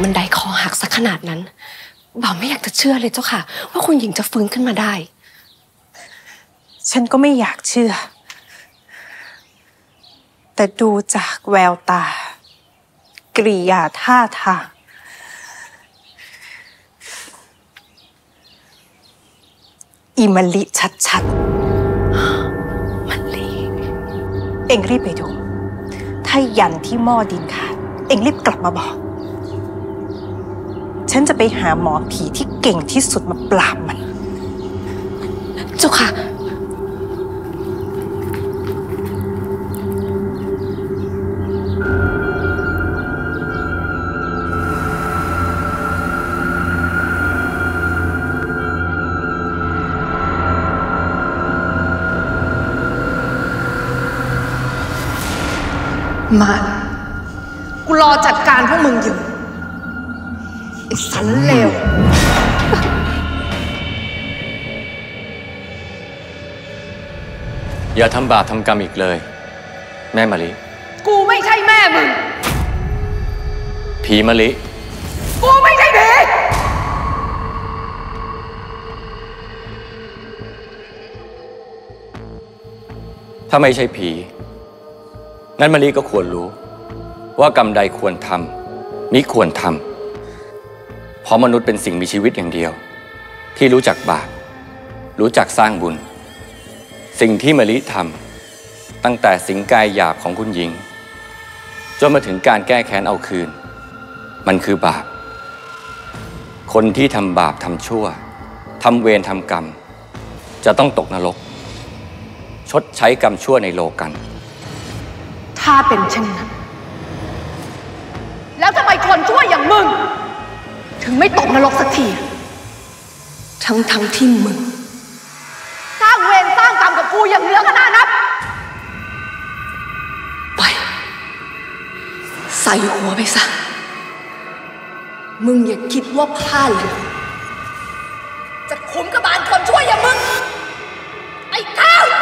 บันไดคอหักซะขนาดนั้นบ่าวไม่อยากจะเชื่อเลยเจ้าค่ะว่าคุณหญิงจะฟื้นขึ้นมาได้ฉันก็ไม่อยากเชื่อแต่ดูจากแววตากริยาท่าทางอิมลิชัดๆมันลีเอ็งรีบไปดูถ้ายันที่หม้อดินขาดเอ็งรีบกลับมาบอกฉันจะไปหาหมอผีที่เก่งที่สุดมาปราบมันเจ้าค่ะมากูรอจัดการพวกมึงอยู่ไอ้สันเลวอย่าทำบาปทำกรรมอีกเลยแม่มะลิกูไม่ใช่แม่มึงผีมะลิกูไม่ใช่ผีถ้าไม่ใช่ผีงั้นมะลิก็ควรรู้ว่ากรรมใดควรทำมิควรทำเพราะมนุษย์เป็นสิ่งมีชีวิตอย่างเดียวที่รู้จักบาปรู้จักสร้างบุญสิ่งที่มะลิทำตั้งแต่สิงกายหยาบของคุณหญิงจนมาถึงการแก้แค้นเอาคืนมันคือบาปคนที่ทำบาปทำชั่วทำเวรทำกรรมจะต้องตกนรกชดใช้กรรมชั่วในโลกันถ้าเป็นเช่นนั้นแล้วทำไมคนชั่วอย่างมึงถึงไม่ตกนรกสักทีทั้งที่มึงสร้างเวรสร้างกรรมกับกูอย่างเหลือขนาดนับไปใส่หัวไปซะมึงอย่าคิดว่าผ้าเหลืองจะคุ้มกับบานคนชั่วอย่างมึงไอ้ข้าว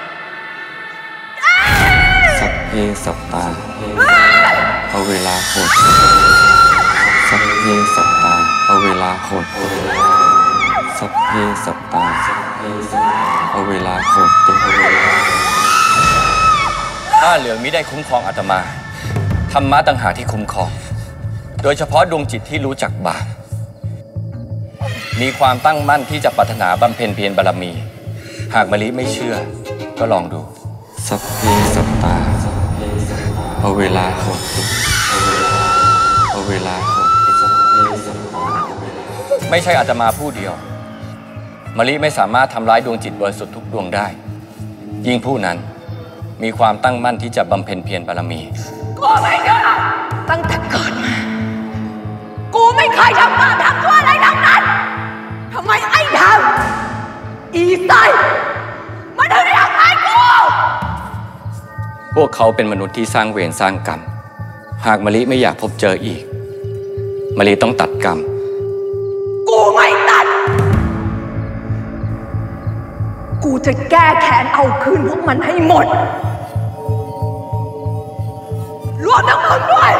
สัพเพสัตตาเอาเวลาโหดสัพเพสัตตาเอาเวลาโหดสัพเพสัตตาเอาเวลาโหดผ้าเหลืองมิได้คุ้มครองอาตมาธรรมะต่างหากที่คุ้มครองโดยเฉพาะดวงจิตที่รู้จักบาปมีความตั้งมั่นที่จะปรารถนาบำเพ็ญเพียรบารมีหากมะลิไม่เชื่อก็ลองดูสัพเพสัตตาเอาเวลาโหดเอาเวลาโหดไม่ใช่อาตมาผู้เดียวมะลิไม่สามารถทำร้ายดวงจิตบริสุทธิ์ทุกดวงได้ยิ่งผู้นั้นมีความตั้งมั่นที่จะบำเพ็ญเพียรบารมีกูไม่เชื่อตั้งแต่เกิดมากูไม่เคยทำบาปทำชั่วอะไรทั้งนั้นทำไมไอ้ดำอีไซมันถึงได้ทำร้ายกูพวกเขาเป็นมนุษย์ที่สร้างเวรสร้างกรรมหากมะลิไม่อยากพบเจออีกมะลิต้องตัดกรรมกูไม่ตัดกูจะแก้แค้นเอาคืนพวกมันให้หมดรวมทั้งมึงด้วย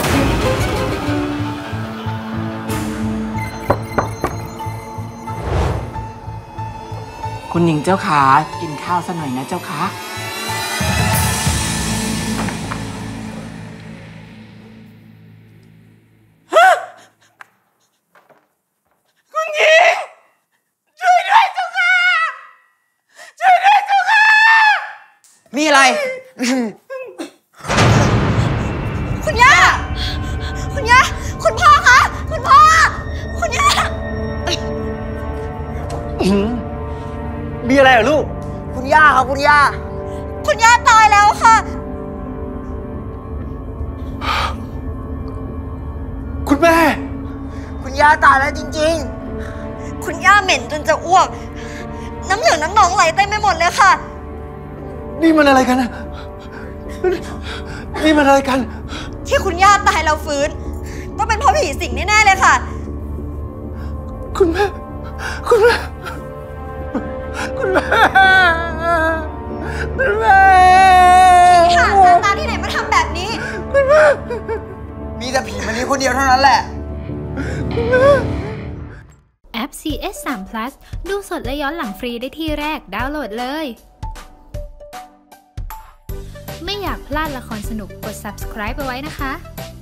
คุณหญิงเจ้าขากินข้าวซะหน่อยนะเจ้าขาคุณหญิงช่วยด้วยเจ้าค่ะช่วยด้วยเจ้าค่ะมีอะไรคุณย่าคุณย่าคุณพ่อคะคุณพ่อคุณย่ามีอะไรเหรอลูกคุณย่าครับคุณย่าคุณย่าตายแล้วค่ะคุณแม่คุณย่าตายแล้วจริงๆคุณย่าเหม็นจนจะอ้วกน้ำเหลืองน้ำหนองไหลเต็มไปหมดเลยค่ะนี่มันอะไรกันนะนี่มันอะไรกันที่คุณย่าตายแล้วฟื้นต้องเป็นเพราะผีสิงแน่ๆเลยค่ะคุณแม่คุณแม่คุณแม่คุณแม่ผีหาซาตานที่ไหนมาทำแบบนี้คุณแม่มีแต่ผีมะลิคนเดียวเท่านั้นแหละแอป CS3 Plus ดูสดและย้อนหลังฟรีได้ที่แรกดาวน์โหลดเลย ไม่อยากพลาดละครสนุกกด subscribe เอาไว้นะคะ